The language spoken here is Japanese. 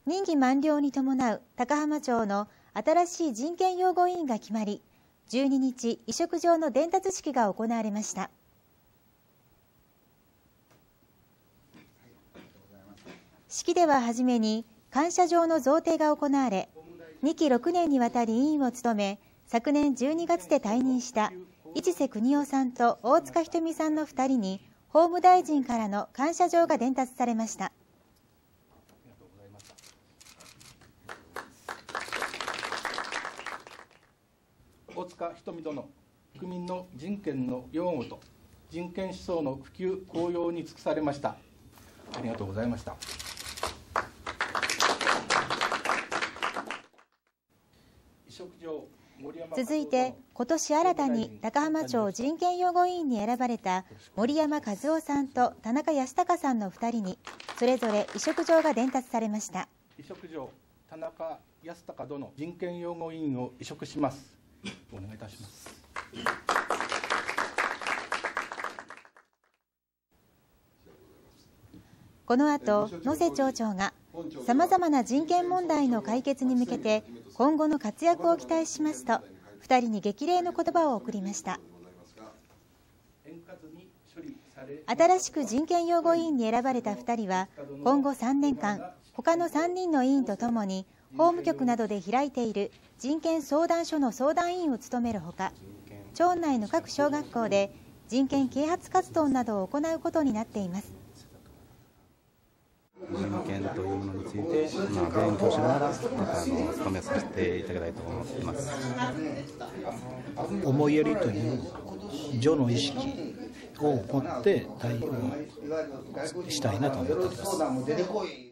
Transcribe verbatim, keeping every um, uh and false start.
任期満了に伴う高浜町の新しい人権擁護委員が決まり、じゅうににち、委嘱状の伝達式が行われました。式でははじめに感謝状の贈呈が行われ、にきろくねんにわたり委員を務め、昨年じゅうにがつで退任した市瀬邦夫さんと大塚ひとみさんのふたりに、法務大臣からの感謝状が伝達されました。 大塚ひとみ殿、国民の人権の擁護と人権思想の普及高揚に尽くされました。ありがとうございました。 続いて、今年新たに高浜町人権擁護委員に選ばれた森山和夫さんと田中康隆さんのふたりに、それぞれ委嘱状が伝達されました。 委嘱状、田中康隆殿、人権擁護委員を委嘱します。お願いいたします。 この後、野瀬町長がさまざまな人権問題の解決に向けて今後の活躍を期待しますと、ふたりに激励の言葉を送りました。新しく人権擁護委員に選ばれたふたりは、今後さんねんかん、他のさんにんの委員とともに法務局などで開いている人権相談所の相談委員を務めるほか、町内の各小学校で人権啓発活動などを行うことになっています。 人権というものについて、まあ、勉強しながら、またあの務めさせていただきたいと思っています。 思いやりという序の意識を持って対応したいなと思っています。